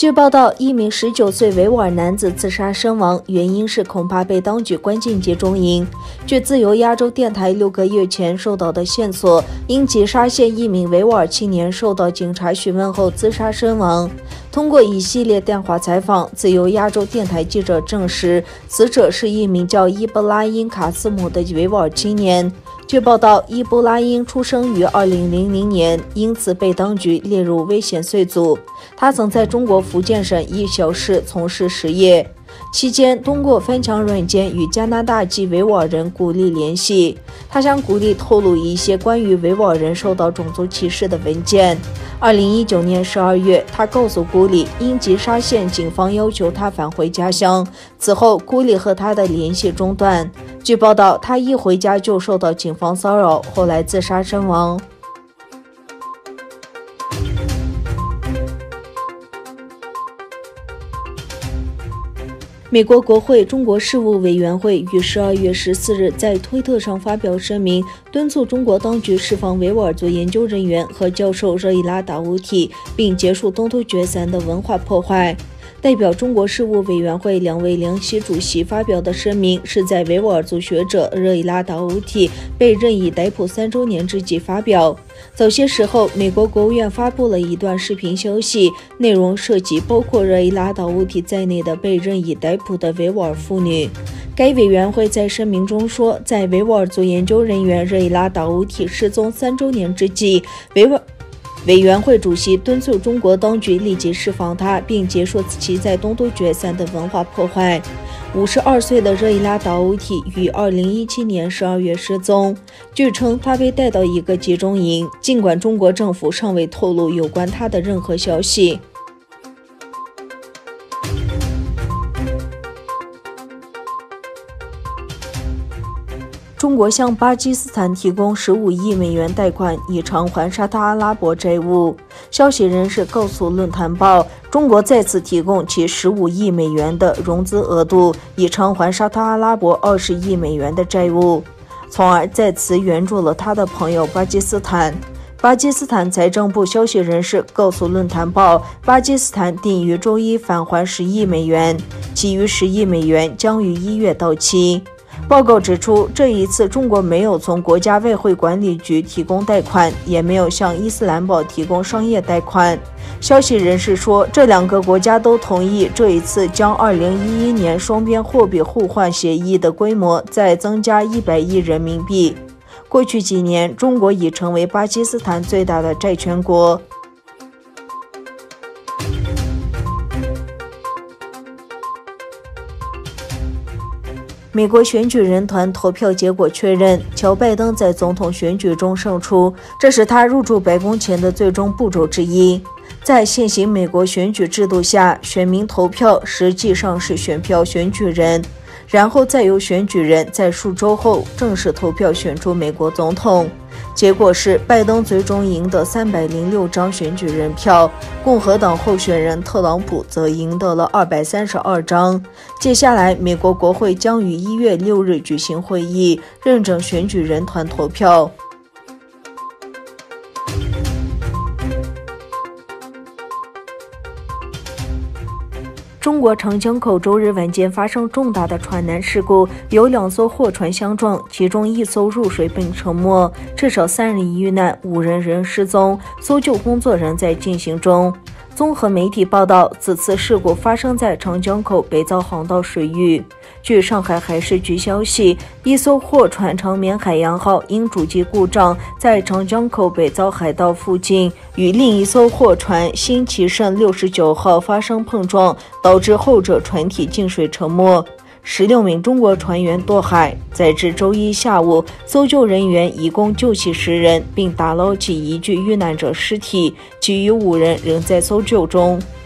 据报道，一名19岁维吾尔男子自杀身亡，原因是恐怕被当局关进集中营。据自由亚洲电台6个月前收到的线索，因吉沙县一名维吾尔青年受到警察询问后自杀身亡。通过一系列电话采访，自由亚洲电台记者证实，死者是一名叫伊布拉因·卡斯姆的维吾尔青年。据报道，伊布拉因出生于2000年，因此被当局列入危险税组。他曾在中国福建省一小市从事实业，期间通过翻墙软件与加拿大籍维吾尔人古丽联系。他向古丽透露一些关于维吾尔人受到种族歧视的文件。2019年12月，他告诉古丽，因吉沙县警方要求他返回家乡。此后，古丽和他的联系中断。据报道，他一回家就受到警方骚扰，后来自杀身亡。美国国会中国事务委员会于12月14日在推特上发表声明，敦促中国当局释放维吾尔族研究人员和教授热依拉·达乌提，并结束东突厥散的文化破坏。代表中国事务委员会2位联席主席发表的声明是在维吾尔族学者热依拉·达乌提被任意逮捕3周年之际发表。早些时候，美国国务院发布了一段视频消息，内容涉及包括热依拉·达乌提在内的被任意逮捕的维吾尔妇女。该委员会在声明中说，在维吾尔族研究人员热依拉·达乌提失踪3周年之际，委员会主席敦促中国当局立即释放他，并结束其在东突厥散的文化破坏。52岁的热依拉·达乌提于2017年12月失踪，据称他被带到一个集中营，尽管中国政府尚未透露有关他的任何消息。中国向巴基斯坦提供15亿美元贷款，以偿还沙特阿拉伯债务。消息人士告诉论坛报，中国再次提供其15亿美元的融资额度，以偿还沙特阿拉伯20亿美元的债务，从而再次援助了他的朋友巴基斯坦。巴基斯坦财政部消息人士告诉论坛报，巴基斯坦定于周一返还10亿美元，其余10亿美元将于1月到期。报告指出，这一次中国没有从国家外汇管理局提供贷款，也没有向伊斯兰堡提供商业贷款。消息人士说，这2个国家都同意这一次将2011年双边货币互换协议的规模再增加100亿人民币。过去几年，中国已成为巴基斯坦最大的债权国。美国选举人团投票结果确认，乔·拜登在总统选举中胜出，这是他入驻白宫前的最终步骤之一。在现行美国选举制度下，选民投票实际上是选票选举人，然后再由选举人在数周后正式投票选出美国总统。结果是，拜登最终赢得306张选举人票，共和党候选人特朗普则赢得了232张。接下来，美国国会将于1月6日举行会议，认证选举人团投票。中国长江口周日晚间发生重大的船难事故，有2艘货船相撞，其中1艘入水并沉没，至少3人遇难，5人仍失踪，搜救工作仍在进行中。综合媒体报道，此次事故发生在长江口北棗航道水域。据上海海事局消息，一艘货船长绵海洋号因主机故障，在长江口北棗海道附近与另一艘货船新奇胜69号发生碰撞，导致后者船体进水沉没。16名中国船员堕海，截至周一下午，搜救人员一共救起10人，并打捞起1具遇难者尸体，其余5人仍在搜救中。